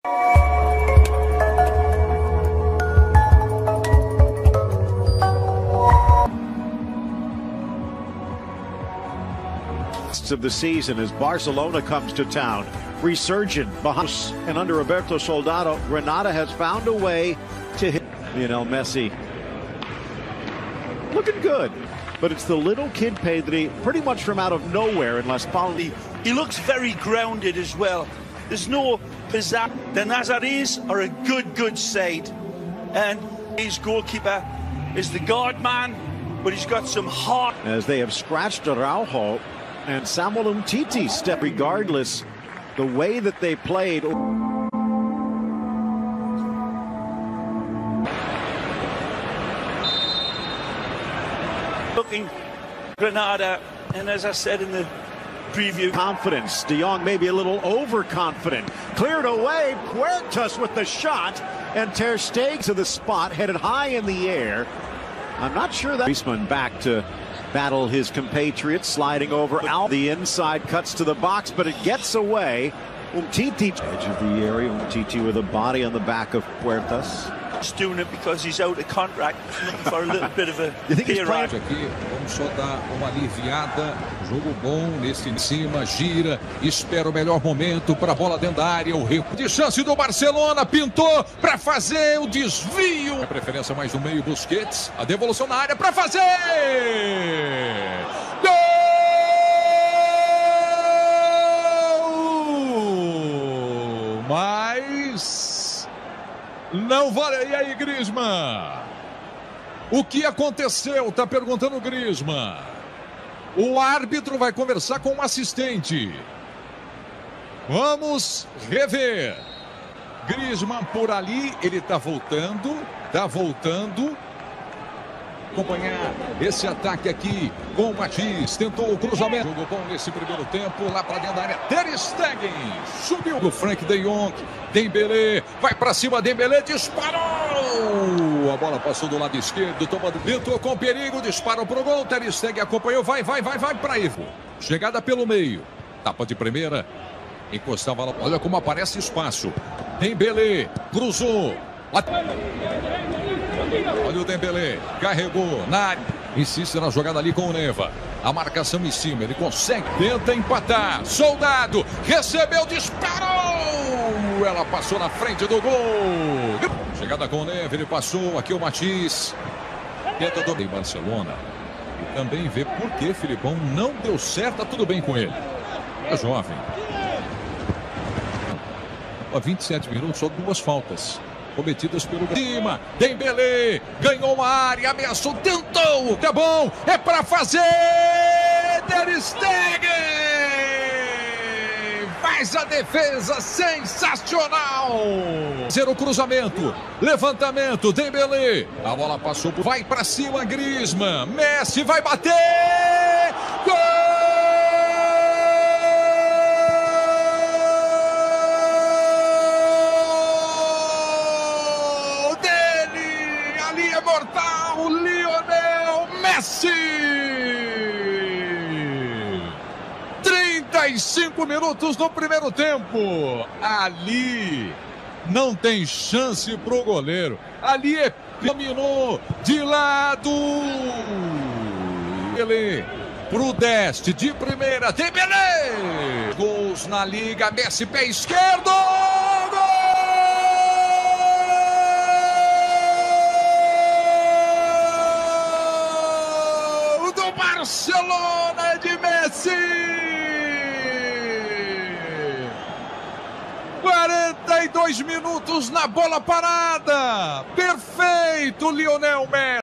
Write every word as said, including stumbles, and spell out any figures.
Of the season as Barcelona comes to town, resurgent behind and under Roberto Soldado, Granada has found a way to hit Lionel Messi. Looking good, but it's the little kid Pedri, pretty much from out of nowhere in Las Palmas. He, he looks very grounded as well. There's no pizzazz. The Nazaris are a good, good side, and his goalkeeper is the guard man, but he's got some heart. As they have scratched Araujo. And Samuel Umtiti step regardless the way that they played. Looking Granada, and as I said in the preview, confidence. De Jong maybe a little overconfident. Cleared away. Puertas with the shot, and Ter Stegen to the spot, headed high in the air. I'm not sure that Griezmann back to battle his compatriots, sliding over out the inside, cuts to the box, but it gets away. Umtiti edge of the area. Umtiti with a body on the back of Puertas. He's doing it because he's out of contract, looking for a little bit of a. You think he's playing? Aqui, vamos só dar uma aliviada. Jogo bom nesse em cima, gira, espera o melhor momento para a bola dentro da área. O recuo de chance do Barcelona, pintou para fazer o desvio. A preferência mais no meio, Busquets. A devolução na área para fazer. Gol! Mas não vale. E aí, Griezmann? O que aconteceu? Tá perguntando o Griezmann. O árbitro vai conversar com o assistente. Vamos rever. Griezmann por ali, ele tá voltando, tá voltando. Acompanhar esse ataque aqui com o Matiz, tentou o cruzamento. Jogou bom nesse primeiro tempo, lá para dentro da área. Ter Stegen subiu do Frank de Jong. Dembélé vai para cima, Dembélé disparou. A bola passou do lado esquerdo, tomando, tentou com perigo, disparou pro gol. Ter Stegen acompanhou, vai, vai, vai, vai para Ivo. Chegada pelo meio, tapa de primeira, encostava lá. Olha como aparece espaço. Dembélé cruzou. Olha o Dembélé, carregou na área, insiste na jogada ali com o Neva. A marcação em cima, ele consegue, tenta empatar. Soldado, recebeu, disparou. Ela passou na frente do gol. Chegada com o Neva, ele passou. Aqui o Matiz. Tenta do em Barcelona. E também vê por que Filipão não deu certo, tá tudo bem com ele. É jovem. Há vinte e sete minutos, só duas faltas cometidas pelo cima. Dembélé ganhou uma área, ameaçou, tentou, tá bom, é para fazer. Ter Stegen faz a defesa sensacional. Zero cruzamento, levantamento, Dembélé, a bola passou, vai para cima, Griezmann, Messi vai bater, gol! Mortal, Lionel Messi! trinta e cinco minutos no primeiro tempo. Ali não tem chance pro goleiro. Ali é dominou de lado. Ele pro Deste de primeira. Dembélé! Gols na liga. Messi, pé esquerdo. Barcelona de Messi! quarenta e dois minutos na bola parada! Perfeito, Lionel Messi!